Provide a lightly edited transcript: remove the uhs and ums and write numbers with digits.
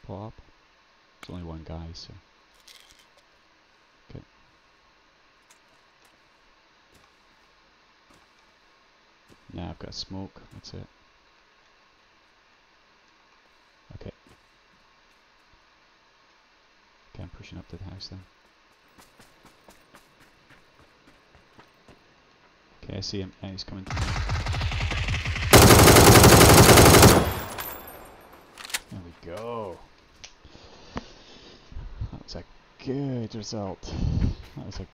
pull up. There's only one guy, so. Okay. Now I've got smoke. That's it. Okay. Okay, I'm pushing up to the house then. Okay, I see him. Yeah, he's coming to me. There we go. That was a good result. That was a